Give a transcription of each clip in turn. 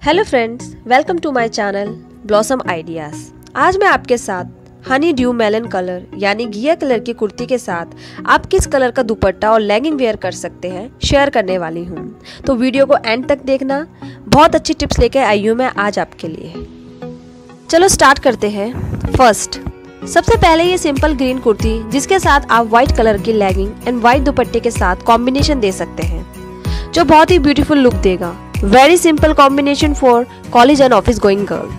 Hello friends, welcome to my channel blossom ideas. आज मैं आपके साथ हनी ड्यू मेलन कलर यानी घिया कलर की कुर्ती के साथ आप किस कलर का दुपट्टा और लेगिंग वेयर कर सकते हैं शेयर करने वाली हूँ। तो वीडियो को एंड तक देखना, बहुत अच्छी टिप्स लेकर आई हूँ मैं आज आपके लिए। चलो स्टार्ट करते हैं। फर्स्ट, सबसे पहले ये सिंपल ग्रीन कुर्ती जिसके साथ आप व्हाइट कलर की लेगिंग एंड व्हाइट दुपट्टे के साथ कॉम्बिनेशन दे सकते हैं जो बहुत ही ब्यूटीफुल लुक देगा। Very simple combination for college and office going girls.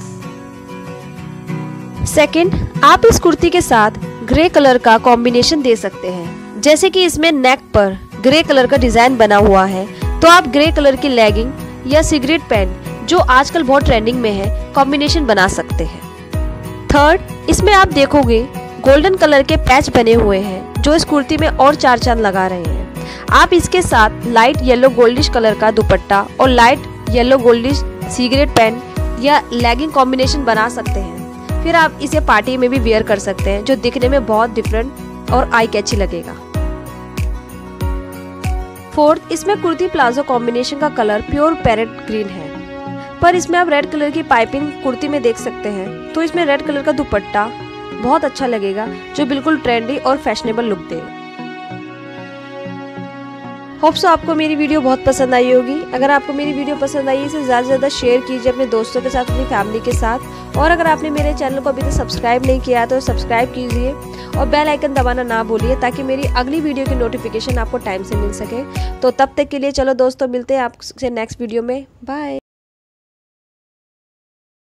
Second, आप इस कुर्ती के साथ ग्रे कलर का कॉम्बिनेशन दे सकते हैं। जैसे कि इसमें नेक पर ग्रे कलर का डिजाइन बना हुआ है, तो आप ग्रे कलर की लेगिंग या सिगरेट पैंट जो आजकल बहुत ट्रेंडिंग में है कॉम्बिनेशन बना सकते हैं। थर्ड, इसमें आप देखोगे गोल्डन कलर के पैच बने हुए हैं जो इस कुर्ती में और चार चांद लगा रहे हैं। आप इसके साथ लाइट येलो गोल्डिश कलर का दुपट्टा और light yellow goldish cigarette pant या लेगिंग कॉम्बिनेशन बना सकते हैं। फिर आप इसे पार्टी में भी वेयर कर सकते हैं जो दिखने में बहुत डिफरेंट और आई कैची लगेगा। फोर्थ, इसमें कुर्ती प्लाजो कॉम्बिनेशन का कलर प्योर पैरेट ग्रीन है, पर इसमें आप रेड कलर की पाइपिंग कुर्ती में देख सकते हैं, तो इसमें रेड कलर का दुपट्टा बहुत अच्छा लगेगा जो बिल्कुल ट्रेंडी और फैशनेबल लुक देगा। होप सो आपको मेरी वीडियो बहुत पसंद आई होगी। अगर आपको मेरी वीडियो पसंद आई इसे ज़्यादा से ज़्यादा शेयर कीजिए अपने दोस्तों के साथ, अपनी फैमिली के साथ। और अगर आपने मेरे चैनल को अभी तक सब्सक्राइब नहीं किया तो सब्सक्राइब कीजिए और बेल आइकन दबाना ना भूलिए ताकि मेरी अगली वीडियो की नोटिफिकेशन आपको टाइम से मिल सके। तो तब तक के लिए चलो दोस्तों, मिलते हैं आपसे नेक्स्ट वीडियो में। बाय।